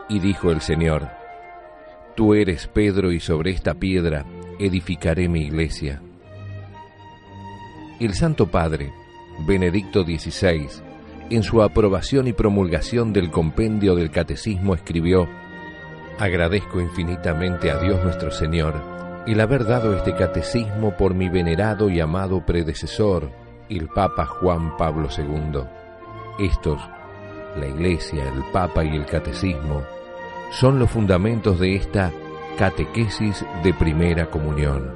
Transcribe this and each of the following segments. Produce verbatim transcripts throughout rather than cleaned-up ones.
Y dijo el Señor: Tú eres Pedro, y sobre esta piedra edificaré mi iglesia. El Santo Padre, Benedicto dieciséis, en su aprobación y promulgación del compendio del Catecismo escribió: Agradezco infinitamente a Dios nuestro Señor el haber dado este catecismo por mi venerado y amado predecesor, el Papa Juan Pablo segundo. Estos, la Iglesia, el Papa y el Catecismo, son los fundamentos de esta catequesis de primera comunión.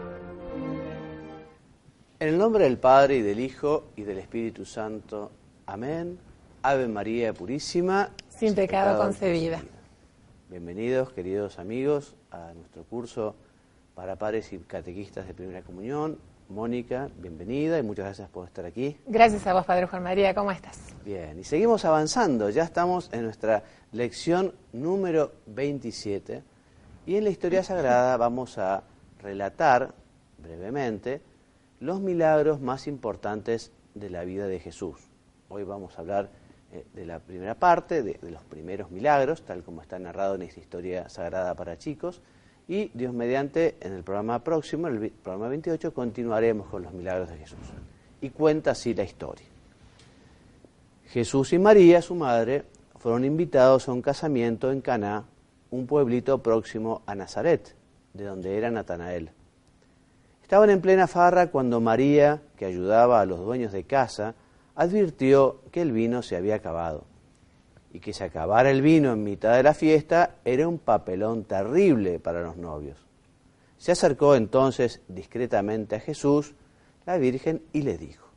En el nombre del Padre, y del Hijo, y del Espíritu Santo. Amén. Ave María Purísima, sin, sin pecado, pecado concebida. concebida. Bienvenidos, queridos amigos, a nuestro curso para padres y catequistas de primera comunión. Mónica, bienvenida y muchas gracias por estar aquí. Gracias a vos, Padre Juan María. ¿Cómo estás? Bien, y seguimos avanzando. Ya estamos en nuestra lección número veintisiete. Y en la historia sagrada vamos a relatar brevemente los milagros más importantes de la vida de Jesús. Hoy vamos a hablar eh, de la primera parte, de, de los primeros milagros, tal como está narrado en esta historia sagrada para chicos. Y Dios mediante, en el programa próximo, el programa veintiocho, continuaremos con los milagros de Jesús. Y cuenta así la historia. Jesús y María, su madre, fueron invitados a un casamiento en Caná, un pueblito próximo a Nazaret, de donde era Natanael. Estaban en plena farra cuando María, que ayudaba a los dueños de casa, advirtió que el vino se había acabado. Y que se acabara el vino en mitad de la fiesta era un papelón terrible para los novios. Se acercó entonces discretamente a Jesús, la Virgen, y le dijo: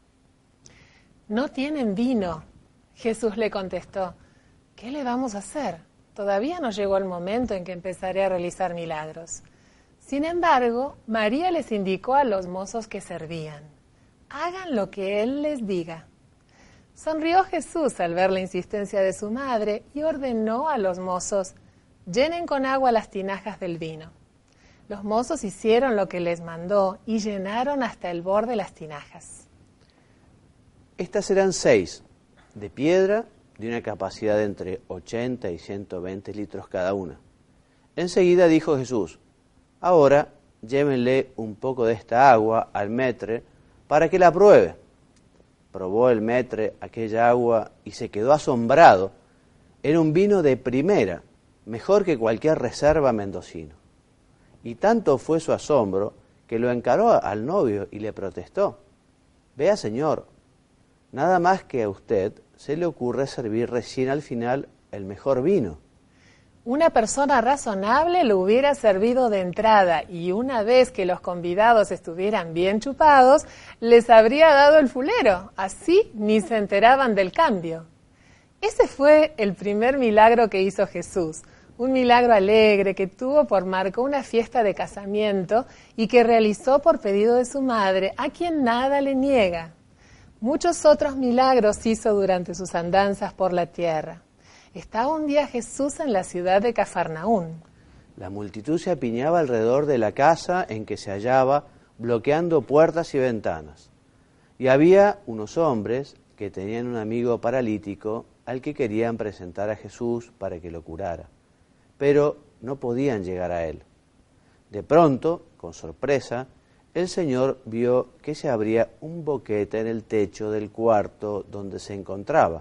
No tienen vino. Jesús le contestó: ¿Qué le vamos a hacer? Todavía no llegó el momento en que empezaré a realizar milagros. Sin embargo, María les indicó a los mozos que servían: hagan lo que Él les diga. Sonrió Jesús al ver la insistencia de su madre y ordenó a los mozos: llenen con agua las tinajas del vino. Los mozos hicieron lo que les mandó y llenaron hasta el borde las tinajas. Estas eran seis, de piedra, de una capacidad de entre ochenta y ciento veinte litros cada una. Enseguida dijo Jesús: ahora llévenle un poco de esta agua al maître para que la pruebe. Probó el maître aquella agua y se quedó asombrado. Era un vino de primera, mejor que cualquier reserva mendocino. Y tanto fue su asombro que lo encaró al novio y le protestó: vea, señor, nada más que a usted se le ocurre servir recién al final el mejor vino. Una persona razonable lo hubiera servido de entrada y una vez que los convidados estuvieran bien chupados, les habría dado el fulero. Así ni se enteraban del cambio. Ese fue el primer milagro que hizo Jesús. Un milagro alegre que tuvo por marco una fiesta de casamiento y que realizó por pedido de su madre, a quien nada le niega. Muchos otros milagros hizo durante sus andanzas por la tierra. Estaba un día Jesús en la ciudad de Cafarnaún. La multitud se apiñaba alrededor de la casa en que se hallaba, bloqueando puertas y ventanas. Y había unos hombres que tenían un amigo paralítico al que querían presentar a Jesús para que lo curara, pero no podían llegar a él. De pronto, con sorpresa, el Señor vio que se abría un boquete en el techo del cuarto donde se encontraba.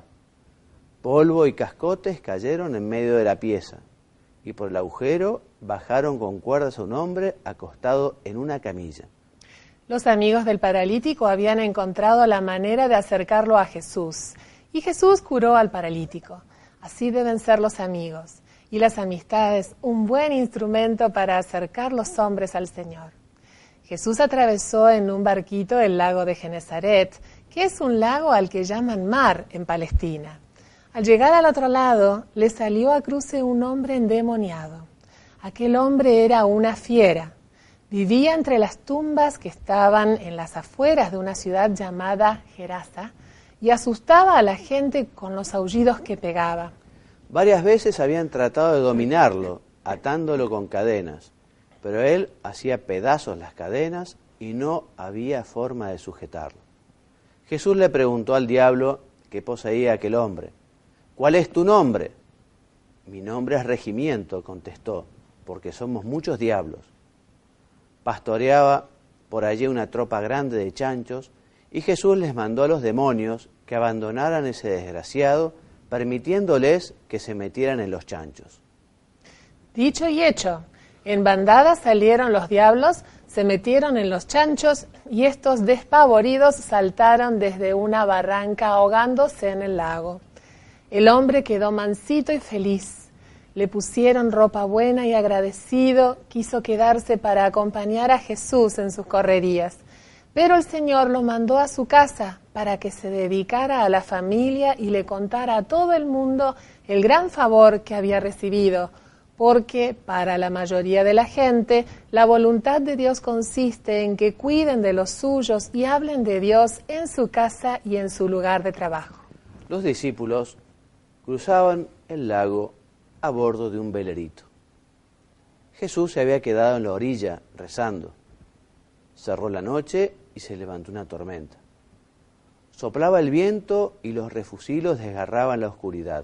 Polvo y cascotes cayeron en medio de la pieza, y por el agujero bajaron con cuerdas a un hombre acostado en una camilla. Los amigos del paralítico habían encontrado la manera de acercarlo a Jesús, y Jesús curó al paralítico. Así deben ser los amigos, y las amistades un buen instrumento para acercar los hombres al Señor. Jesús atravesó en un barquito el lago de Genesaret, que es un lago al que llaman mar en Palestina. Al llegar al otro lado, le salió a cruce un hombre endemoniado. Aquel hombre era una fiera. Vivía entre las tumbas que estaban en las afueras de una ciudad llamada Gerasa y asustaba a la gente con los aullidos que pegaba. Varias veces habían tratado de dominarlo, atándolo con cadenas, pero él hacía pedazos las cadenas y no había forma de sujetarlo. Jesús le preguntó al diablo que poseía a aquel hombre: ¿cuál es tu nombre? Mi nombre es Regimiento, contestó, porque somos muchos diablos. Pastoreaba por allí una tropa grande de chanchos y Jesús les mandó a los demonios que abandonaran ese desgraciado, permitiéndoles que se metieran en los chanchos. Dicho y hecho, en bandadas salieron los diablos, se metieron en los chanchos y estos despavoridos saltaron desde una barranca ahogándose en el lago. El hombre quedó mansito y feliz. Le pusieron ropa buena y agradecido, quiso quedarse para acompañar a Jesús en sus correrías. Pero el Señor lo mandó a su casa para que se dedicara a la familia y le contara a todo el mundo el gran favor que había recibido, porque para la mayoría de la gente la voluntad de Dios consiste en que cuiden de los suyos y hablen de Dios en su casa y en su lugar de trabajo. Los discípulos cruzaban el lago a bordo de un velerito. Jesús se había quedado en la orilla rezando. Cerró la noche y se levantó una tormenta. Soplaba el viento y los refusilos desgarraban la oscuridad.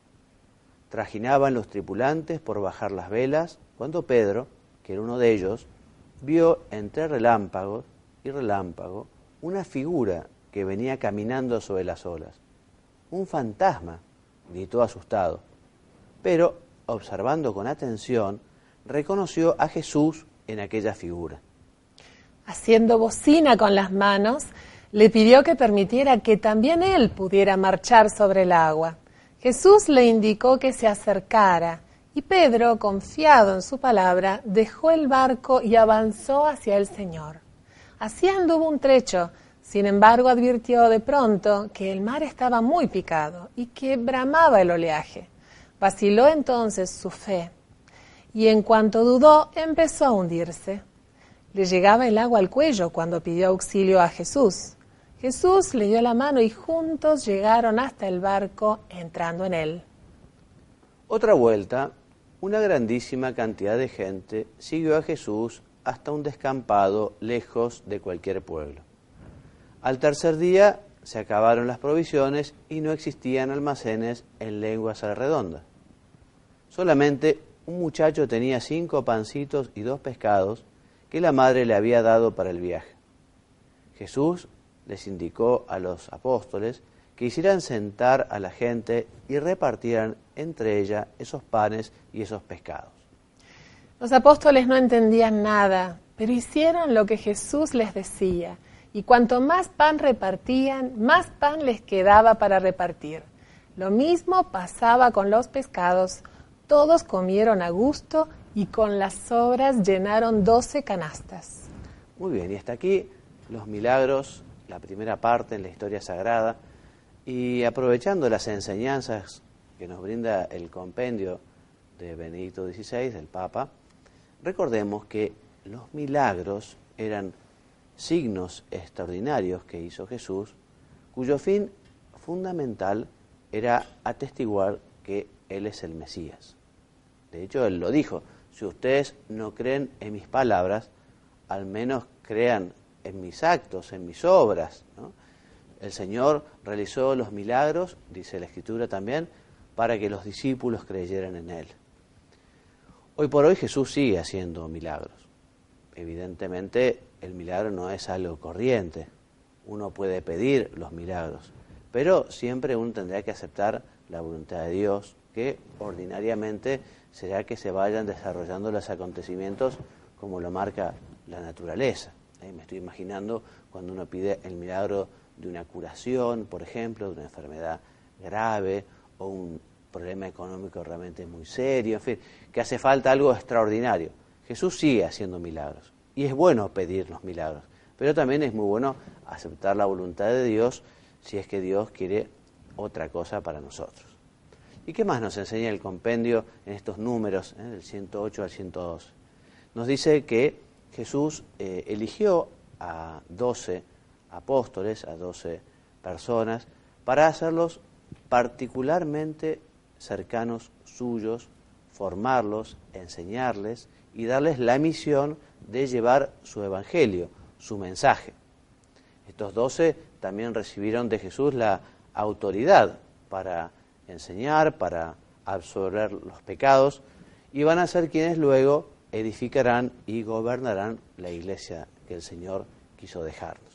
Trajinaban los tripulantes por bajar las velas, cuando Pedro, que era uno de ellos, vio entre relámpagos y relámpago una figura que venía caminando sobre las olas. Un fantasma, gritó asustado, pero, observando con atención, reconoció a Jesús en aquella figura. Haciendo bocina con las manos, le pidió que permitiera que también él pudiera marchar sobre el agua. Jesús le indicó que se acercara, y Pedro, confiado en su palabra, dejó el barco y avanzó hacia el Señor. Así anduvo un trecho, sin embargo advirtió de pronto que el mar estaba muy picado y que bramaba el oleaje. Vaciló entonces su fe, y en cuanto dudó, empezó a hundirse. Le llegaba el agua al cuello cuando pidió auxilio a Jesús. Jesús le dio la mano y juntos llegaron hasta el barco, entrando en él. Otra vuelta, una grandísima cantidad de gente siguió a Jesús hasta un descampado lejos de cualquier pueblo. Al tercer día se acabaron las provisiones y no existían almacenes en lenguas redondas. Solamente un muchacho tenía cinco pancitos y dos pescados que la madre le había dado para el viaje. Jesús les indicó a los apóstoles que hicieran sentar a la gente y repartieran entre ella esos panes y esos pescados. Los apóstoles no entendían nada, pero hicieron lo que Jesús les decía, y cuanto más pan repartían, más pan les quedaba para repartir. Lo mismo pasaba con los pescados. Todos comieron a gusto y con las sobras llenaron doce canastas. Muy bien, y hasta aquí los milagros, la primera parte en la historia sagrada, y aprovechando las enseñanzas que nos brinda el compendio de Benedicto dieciséis, del Papa, recordemos que los milagros eran signos extraordinarios que hizo Jesús, cuyo fin fundamental era atestiguar que Él es el Mesías. De hecho, Él lo dijo: si ustedes no creen en mis palabras, al menos crean en mis actos, en mis obras, ¿no? El Señor realizó los milagros, dice la Escritura también, para que los discípulos creyeran en Él. Hoy por hoy Jesús sigue haciendo milagros. Evidentemente, el milagro no es algo corriente. Uno puede pedir los milagros, pero siempre uno tendrá que aceptar la voluntad de Dios, que ordinariamente será que se vayan desarrollando los acontecimientos como lo marca la naturaleza. ¿Eh? Me estoy imaginando cuando uno pide el milagro de una curación, por ejemplo, de una enfermedad grave o un problema económico realmente muy serio, en fin, que hace falta algo extraordinario. Jesús sigue haciendo milagros y es bueno pedir los milagros, pero también es muy bueno aceptar la voluntad de Dios si es que Dios quiere otra cosa para nosotros. ¿Y qué más nos enseña el compendio en estos números, eh, del ciento ocho al ciento doce? Nos dice que Jesús eh, eligió a doce apóstoles, a doce personas, para hacerlos particularmente cercanos suyos, formarlos, enseñarles y darles la misión de llevar su evangelio, su mensaje. Estos doce también recibieron de Jesús la autoridad para enseñar, para absorber los pecados y van a ser quienes luego edificarán y gobernarán la iglesia que el Señor quiso dejarnos.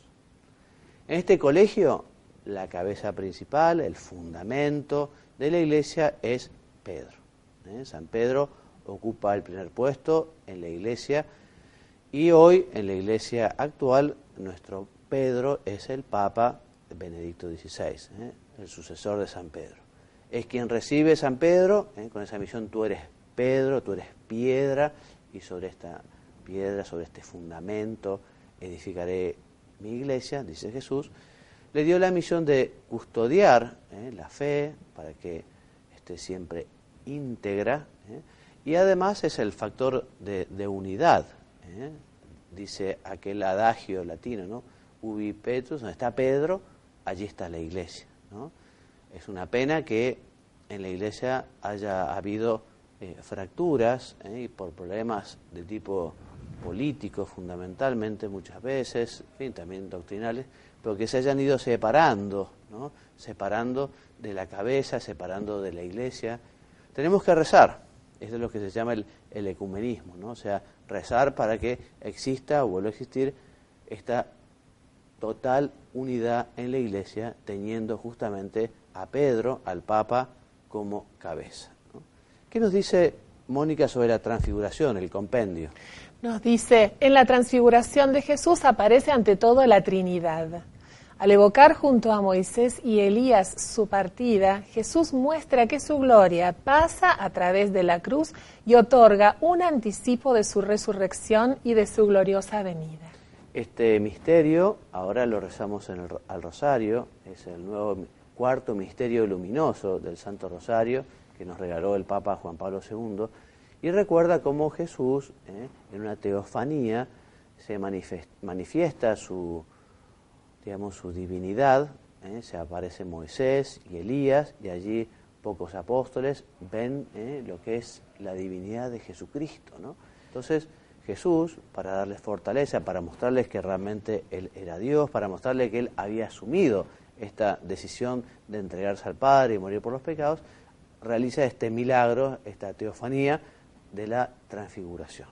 En este colegio, la cabeza principal, el fundamento de la iglesia es Pedro. ¿eh? San Pedro ocupa el primer puesto en la iglesia y hoy en la iglesia actual nuestro Pedro es el Papa Benedicto dieciséis, ¿eh? el sucesor de San Pedro. Es quien recibe San Pedro, ¿eh? con esa misión: tú eres Pedro, tú eres piedra, y sobre esta piedra, sobre este fundamento, edificaré mi iglesia, dice Jesús. Le dio la misión de custodiar ¿eh? la fe para que esté siempre íntegra, ¿eh? y además es el factor de, de unidad. ¿eh? Dice aquel adagio latino, ¿no? Ubi Petrus, donde está Pedro, allí está la iglesia, ¿no? Es una pena que en la iglesia haya habido eh, fracturas ¿eh? y por problemas de tipo político fundamentalmente muchas veces, en fin, también doctrinales, pero que se hayan ido separando, ¿no? Separando de la cabeza, separando de la iglesia. Tenemos que rezar, esto es lo que se llama el, el ecumenismo, ¿no? O sea, rezar para que exista o vuelva a existir esta total unidad en la iglesia, teniendo justamente a Pedro, al Papa, como cabeza, ¿no? ¿Qué nos dice Mónica sobre la transfiguración, el compendio? Nos dice, en la transfiguración de Jesús aparece ante todo la Trinidad. Al evocar junto a Moisés y Elías su partida, Jesús muestra que su gloria pasa a través de la cruz y otorga un anticipo de su resurrección y de su gloriosa venida. Este misterio, ahora lo rezamos en el, al Rosario, es el nuevo cuarto misterio luminoso del Santo Rosario que nos regaló el Papa Juan Pablo segundo, y recuerda cómo Jesús, eh, en una teofanía, se manifiesta su, digamos, su divinidad, eh, se aparece Moisés y Elías, y allí pocos apóstoles ven eh, lo que es la divinidad de Jesucristo, ¿no? Entonces, Jesús, para darles fortaleza, para mostrarles que realmente Él era Dios, para mostrarles que Él había asumido esta decisión de entregarse al Padre y morir por los pecados, realiza este milagro, esta teofanía de la transfiguración.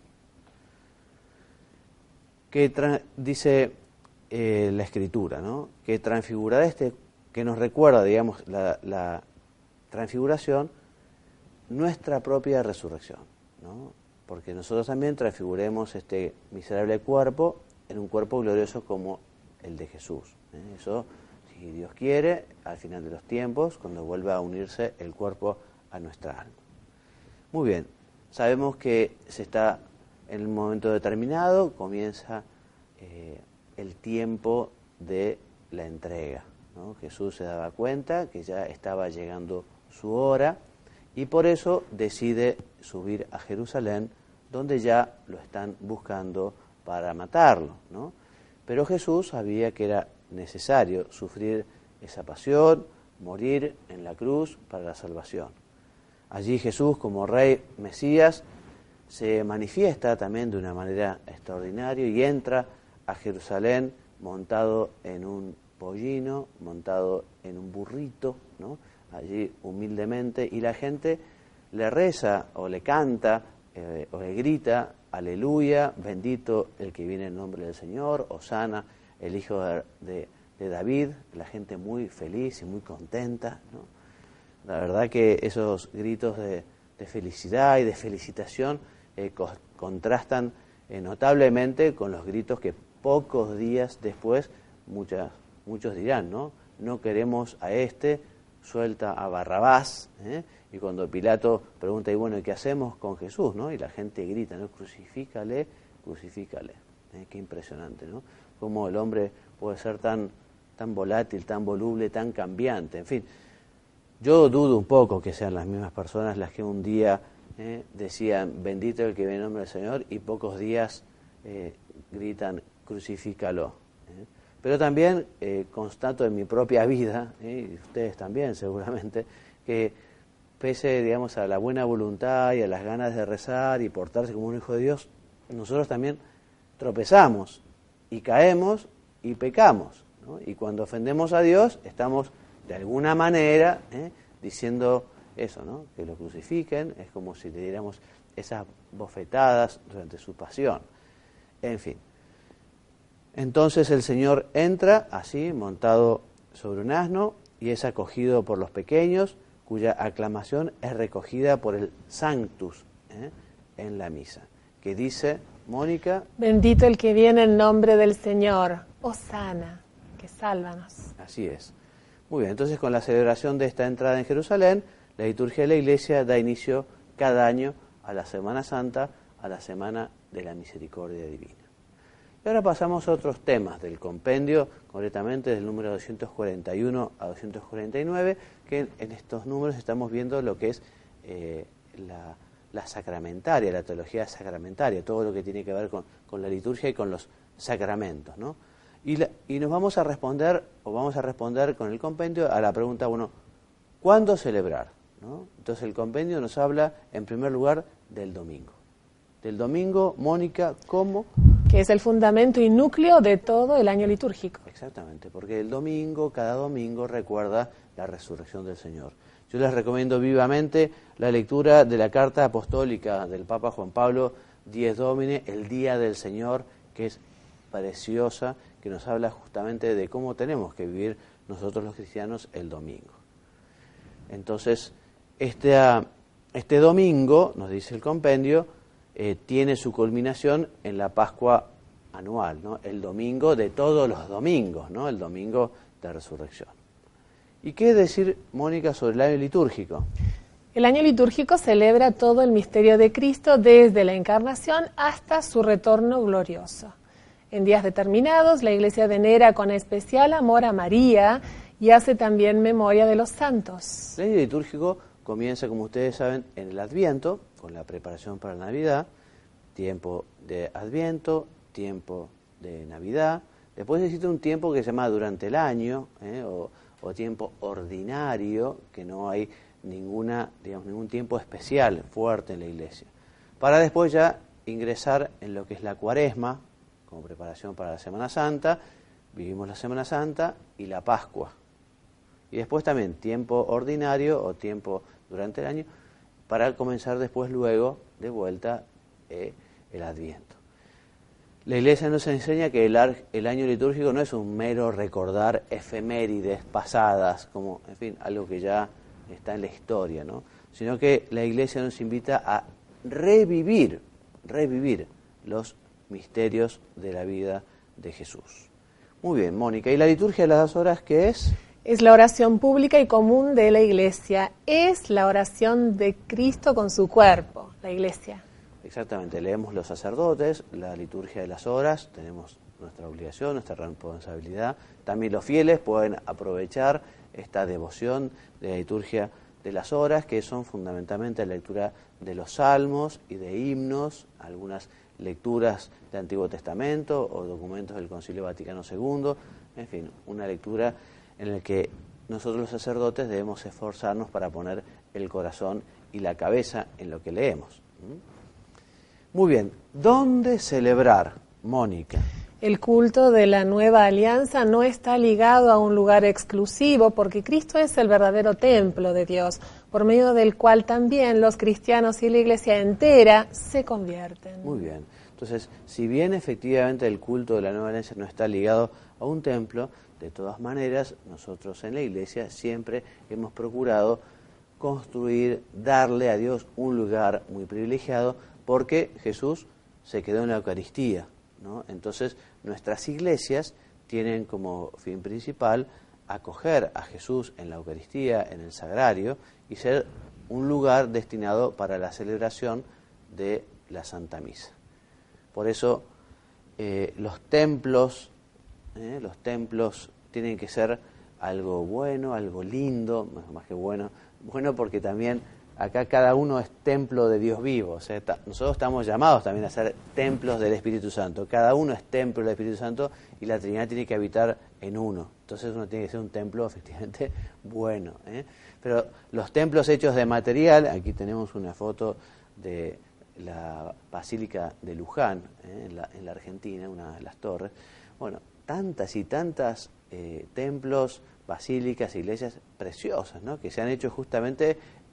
Que tra- dice eh, la Escritura, ¿no? Que transfigurar este, que nos recuerda, digamos, la, la transfiguración, nuestra propia resurrección, ¿no? Porque nosotros también transfiguremos este miserable cuerpo en un cuerpo glorioso como el de Jesús, ¿eh? Eso, si Dios quiere, al final de los tiempos, cuando vuelva a unirse el cuerpo a nuestra alma. Muy bien, sabemos que se está en el momento determinado, comienza eh, el tiempo de la entrega, ¿no? Jesús se daba cuenta que ya estaba llegando su hora y por eso decide subir a Jerusalén, donde ya lo están buscando para matarlo, ¿no? Pero Jesús sabía que era necesario sufrir esa pasión, morir en la cruz para la salvación. Allí Jesús, como Rey Mesías, se manifiesta también de una manera extraordinaria y entra a Jerusalén montado en un pollino, montado en un burrito, ¿no? Allí humildemente, y la gente le reza o le canta eh, o le grita: aleluya, bendito el que viene en nombre del Señor, hosana, el hijo de, de, de David. La gente muy feliz y muy contenta, ¿no? La verdad que esos gritos de, de felicidad y de felicitación eh, co- contrastan eh, notablemente con los gritos que pocos días después muchas, muchos dirán, ¿no? No queremos a este, suelta a Barrabás, ¿eh? Y cuando Pilato pregunta, y bueno, ¿qué hacemos con Jesús, no? Y la gente grita, ¿no? Crucifícale, crucifícale. ¿Eh? Qué impresionante, ¿no? Cómo el hombre puede ser tan, tan volátil, tan voluble, tan cambiante, en fin. Yo dudo un poco que sean las mismas personas las que un día eh, decían, bendito el que viene en nombre del Señor, y pocos días eh, gritan, crucifícalo. ¿eh? Pero también eh, constato en mi propia vida, ¿eh? y ustedes también seguramente, que pese, digamos, a la buena voluntad y a las ganas de rezar y portarse como un hijo de Dios, nosotros también tropezamos y caemos y pecamos, ¿no? Y cuando ofendemos a Dios estamos de alguna manera ¿eh? diciendo eso, ¿no? Que lo crucifiquen, es como si le diéramos esas bofetadas durante su pasión. En fin. Entonces el Señor entra así, montado sobre un asno, y es acogido por los pequeños, cuya aclamación es recogida por el Sanctus, ¿eh? en la misa, que dice, Mónica, bendito el que viene en nombre del Señor, hosana, que sálvanos. Así es. Muy bien, entonces con la celebración de esta entrada en Jerusalén, la liturgia de la Iglesia da inicio cada año a la Semana Santa, a la Semana de la Misericordia Divina. Y ahora pasamos a otros temas del compendio, concretamente del número doscientos cuarenta y uno a doscientos cuarenta y nueve, que en estos números estamos viendo lo que es eh, la, la sacramentaria, la teología sacramentaria, todo lo que tiene que ver con, con la liturgia y con los sacramentos, ¿no? Y, la, y nos vamos a responder, o vamos a responder con el compendio a la pregunta, bueno, ¿cuándo celebrar? ¿No? Entonces el compendio nos habla, en primer lugar, del domingo. Del domingo, Mónica, ¿cómo? Que es el fundamento y núcleo de todo el año litúrgico. Exactamente, porque el domingo, cada domingo, recuerda la resurrección del Señor. Yo les recomiendo vivamente la lectura de la carta apostólica del Papa Juan Pablo Dies Domini, el Día del Señor, que es preciosa, que nos habla justamente de cómo tenemos que vivir nosotros los cristianos el domingo. Entonces, este, este domingo, nos dice el compendio, eh, tiene su culminación en la Pascua anual, ¿no? El domingo de todos los domingos, ¿no? El domingo de resurrección. ¿Y qué decir, Mónica, sobre el año litúrgico? El año litúrgico celebra todo el misterio de Cristo desde la encarnación hasta su retorno glorioso. En días determinados, la Iglesia venera con especial amor a María y hace también memoria de los santos. El año litúrgico comienza, como ustedes saben, en el Adviento, con la preparación para la Navidad, tiempo de Adviento, tiempo de Navidad. Después existe un tiempo que se llama durante el año, ¿eh? o, o tiempo ordinario, que no hay ninguna, digamos, ningún tiempo especial fuerte en la Iglesia. Para después ya ingresar en lo que es la Cuaresma, como preparación para la Semana Santa, vivimos la Semana Santa y la Pascua. Y después también tiempo ordinario o tiempo durante el año, para comenzar después luego de vuelta eh, el Adviento. La Iglesia nos enseña que el, ar, el año litúrgico no es un mero recordar efemérides pasadas, como, en fin, algo que ya está en la historia, ¿no? Sino que la Iglesia nos invita a revivir, revivir los misterios de la vida de Jesús. Muy bien, Mónica. ¿Y la liturgia de las dos horas qué es? Es la oración pública y común de la Iglesia. Es la oración de Cristo con su cuerpo, la Iglesia. Exactamente. Leemos los sacerdotes, la liturgia de las horas, tenemos nuestra obligación, nuestra responsabilidad. También los fieles pueden aprovechar esta devoción de la liturgia de las horas, que son fundamentalmente la lectura de los salmos y de himnos, algunas lecturas del Antiguo Testamento o documentos del Concilio Vaticano segundo, en fin, una lectura en la que nosotros los sacerdotes debemos esforzarnos para poner el corazón y la cabeza en lo que leemos. Muy bien, ¿dónde celebrar, Mónica? El culto de la nueva alianza no está ligado a un lugar exclusivo porque Cristo es el verdadero templo de Dios, por medio del cual también los cristianos y la Iglesia entera se convierten. Muy bien. Entonces, si bien efectivamente el culto de la nueva alianza no está ligado a un templo, de todas maneras, nosotros en la Iglesia siempre hemos procurado construir, darle a Dios un lugar muy privilegiado, porque Jesús se quedó en la Eucaristía, ¿no? Entonces, nuestras iglesias tienen como fin principal acoger a Jesús en la Eucaristía, en el Sagrario, y ser un lugar destinado para la celebración de la Santa Misa. Por eso, eh, los templos, eh, los templos tienen que ser algo bueno, algo lindo, más que bueno, bueno porque también acá cada uno es templo de Dios vivo. O sea, está, nosotros estamos llamados también a ser templos del Espíritu Santo. Cada uno es templo del Espíritu Santo y la Trinidad tiene que habitar en uno. Entonces uno tiene que ser un templo efectivamente bueno, ¿eh? Pero los templos hechos de material, aquí tenemos una foto de la Basílica de Luján, ¿eh? en, la, en la Argentina, una de las torres. Bueno, tantas y tantas eh, templos, basílicas, iglesias preciosas, ¿no? Que se han hecho justamente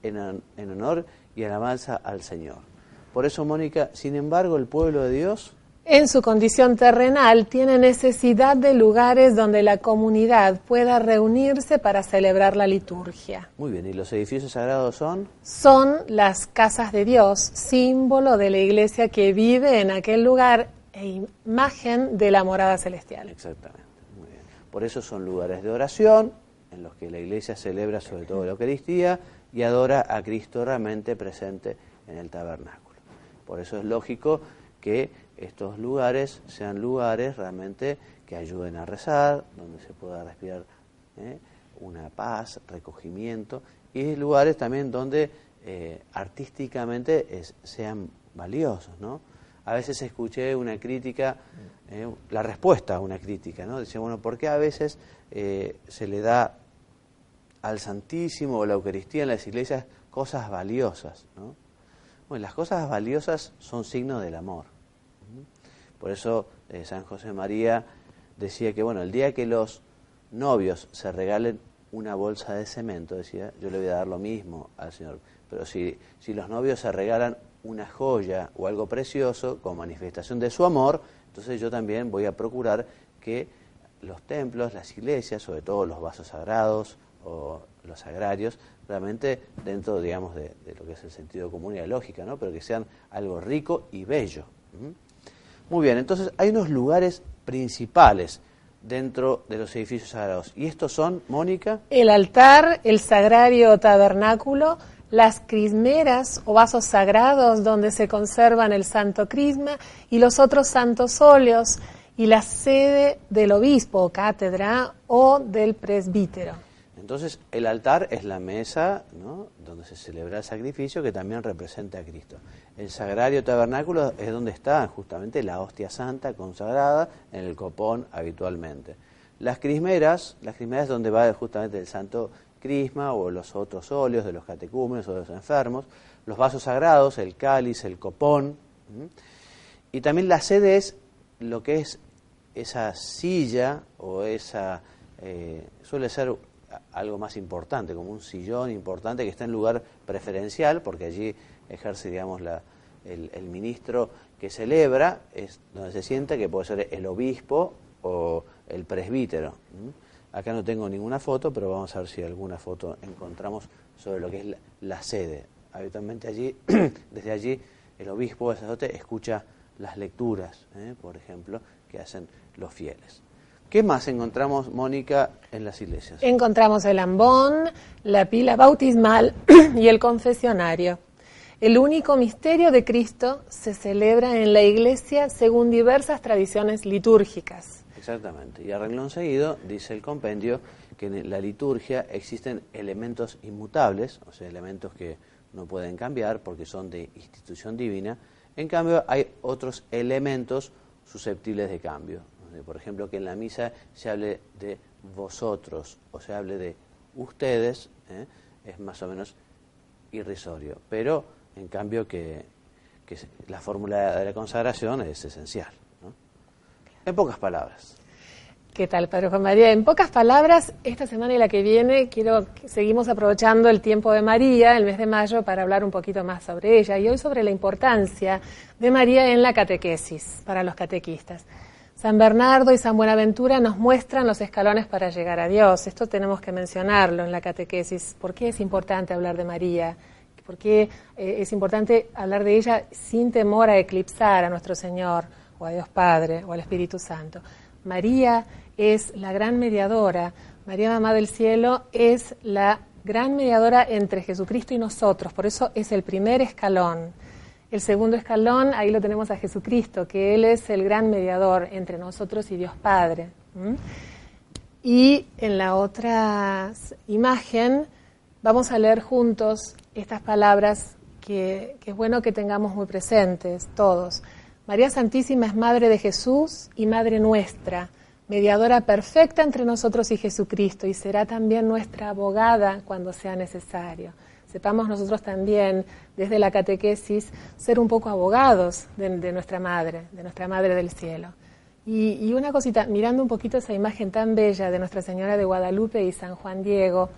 en, en honor y alabanza al Señor. Por eso, Mónica, sin embargo, el pueblo de Dios, en su condición terrenal, tiene necesidad de lugares donde la comunidad pueda reunirse para celebrar la liturgia. Muy bien, ¿y los edificios sagrados son? Son las casas de Dios, símbolo de la iglesia que vive en aquel lugar e imagen de la morada celestial. Exactamente, muy bien. Por eso son lugares de oración, en los que la iglesia celebra sobre todo la Eucaristía y adora a Cristo realmente presente en el tabernáculo. Por eso es lógico que estos lugares sean lugares realmente que ayuden a rezar, donde se pueda respirar ¿eh? una paz, recogimiento, y lugares también donde eh, artísticamente es, sean valiosos, ¿no? A veces escuché una crítica, eh, la respuesta a una crítica, ¿no? Decía, bueno, ¿por qué a veces eh, se le da al Santísimo o la Eucaristía en las iglesias cosas valiosas, ¿no? Bueno, las cosas valiosas son signos del amor. Por eso eh, San José María decía que, bueno, el día que los novios se regalen una bolsa de cemento, decía, yo le voy a dar lo mismo al Señor. Pero si, si los novios se regalan una joya o algo precioso como manifestación de su amor, entonces yo también voy a procurar que los templos, las iglesias, sobre todo los vasos sagrados o los sagrarios, realmente dentro, digamos, de, de lo que es el sentido común y la lógica, ¿no? Pero que sean algo rico y bello. ¿Mm? Muy bien, entonces hay unos lugares principales dentro de los edificios sagrados. ¿Y estos son, Mónica? El altar, el sagrario tabernáculo, las crismeras o vasos sagrados donde se conservan el santo crisma y los otros santos óleos, y la sede del obispo o cátedra o del presbítero. Entonces, el altar es la mesa, ¿no?, donde se celebra el sacrificio, que también representa a Cristo. El sagrario tabernáculo es donde está justamente la hostia santa consagrada en el copón habitualmente. Las crismeras, las crismeras es donde va justamente el santo crisma o los otros óleos de los catecúmenos o de los enfermos. Los vasos sagrados, el cáliz, el copón. ¿Mm? Y también la sede es lo que es esa silla o esa, eh, suele ser algo más importante, como un sillón importante que está en lugar preferencial, porque allí ejerce, digamos, la, el, el ministro que celebra, es donde se sienta, que puede ser el obispo o el presbítero. ¿Mm? Acá no tengo ninguna foto, pero vamos a ver si alguna foto encontramos sobre lo que es la, la sede. Habitualmente allí, desde allí, el obispo o el sacerdote escucha las lecturas, ¿eh? por ejemplo, que hacen los fieles. ¿Qué más encontramos, Mónica, en las iglesias? Encontramos el ambón, la pila bautismal y el confesionario. El único misterio de Cristo se celebra en la iglesia según diversas tradiciones litúrgicas. Exactamente. Y a renglón seguido dice el compendio que en la liturgia existen elementos inmutables, o sea, elementos que no pueden cambiar porque son de institución divina. En cambio, hay otros elementos susceptibles de cambio. Por ejemplo, que en la misa se hable de vosotros o se hable de ustedes, ¿eh? es más o menos irrisorio. Pero, en cambio, que, que la fórmula de la consagración es esencial, ¿no? En pocas palabras. ¿Qué tal, Padre Juan María? En pocas palabras, esta semana y la que viene quiero seguimos aprovechando el tiempo de María, el mes de mayo, para hablar un poquito más sobre ella, y hoy sobre la importancia de María en la catequesis para los catequistas. San Bernardo y San Buenaventura nos muestran los escalones para llegar a Dios. Esto tenemos que mencionarlo en la catequesis. ¿Por qué es importante hablar de María? ¿Por qué eh, es importante hablar de ella sin temor a eclipsar a nuestro Señor o a Dios Padre o al Espíritu Santo? María es la gran mediadora. María, Mamá del Cielo, es la gran mediadora entre Jesucristo y nosotros. Por eso es el primer escalón. El segundo escalón, ahí lo tenemos a Jesucristo, que Él es el gran mediador entre nosotros y Dios Padre. ¿Mm? Y en la otra imagen vamos a leer juntos estas palabras que, que es bueno que tengamos muy presentes todos. María Santísima es Madre de Jesús y Madre nuestra, mediadora perfecta entre nosotros y Jesucristo, y será también nuestra abogada cuando sea necesario. Sepamos nosotros también, desde la catequesis, ser un poco abogados de, de nuestra Madre, de nuestra Madre del Cielo. Y, y una cosita, mirando un poquito esa imagen tan bella de Nuestra Señora de Guadalupe y San Juan Diego,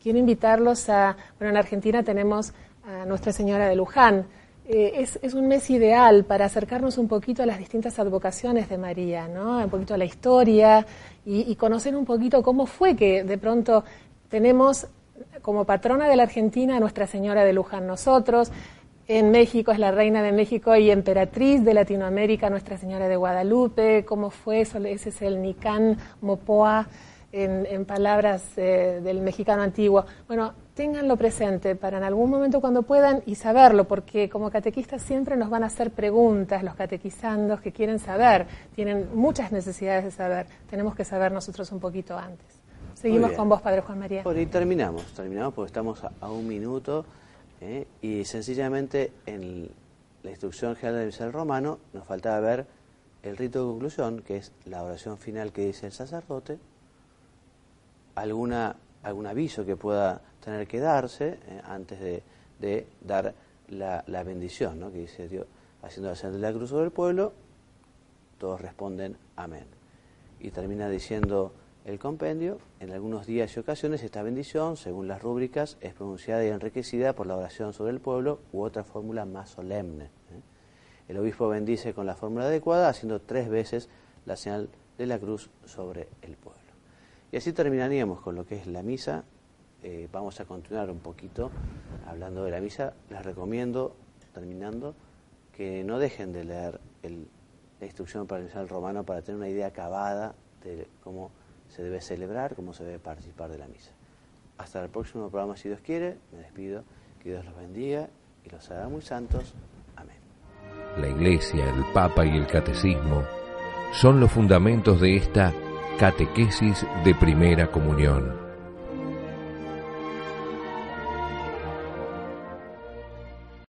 quiero invitarlos a, bueno, en Argentina tenemos a Nuestra Señora de Luján. Eh, es, es un mes ideal para acercarnos un poquito a las distintas advocaciones de María, ¿no? Un poquito a la historia y, y conocer un poquito cómo fue que de pronto tenemos como patrona de la Argentina a Nuestra Señora de Luján nosotros. En México es la Reina de México y emperatriz de Latinoamérica, Nuestra Señora de Guadalupe. ¿Cómo fue eso? Ese es el Nicán Mopoa en, en palabras eh, del mexicano antiguo. Bueno, ténganlo presente para en algún momento cuando puedan y saberlo, porque como catequistas siempre nos van a hacer preguntas los catequizandos que quieren saber, tienen muchas necesidades de saber, tenemos que saber nosotros un poquito antes. Seguimos con vos, Padre Juan María. Bueno, y terminamos, terminamos porque estamos a, a un minuto ¿eh? y sencillamente en la instrucción general del misal romano nos faltaba ver el rito de conclusión, que es la oración final que dice el sacerdote, alguna algún aviso que pueda tener que darse eh, antes de, de dar la, la bendición, ¿no? Que dice Dios, haciendo la señal de la cruz sobre el pueblo, todos responden amén. Y termina diciendo el compendio, en algunos días y ocasiones esta bendición, según las rúbricas, es pronunciada y enriquecida por la oración sobre el pueblo u otra fórmula más solemne. ¿eh? El obispo bendice con la fórmula adecuada, haciendo tres veces la señal de la cruz sobre el pueblo. Y así terminaríamos con lo que es la misa. Eh, vamos a continuar un poquito hablando de la misa. Les recomiendo, terminando, que no dejen de leer el, la instrucción para el misal romano para tener una idea acabada de cómo se debe celebrar, cómo se debe participar de la misa. Hasta el próximo programa, si Dios quiere. Me despido. Que Dios los bendiga y los haga muy santos. Amén. La Iglesia, el Papa y el Catecismo son los fundamentos de esta catequesis de primera comunión.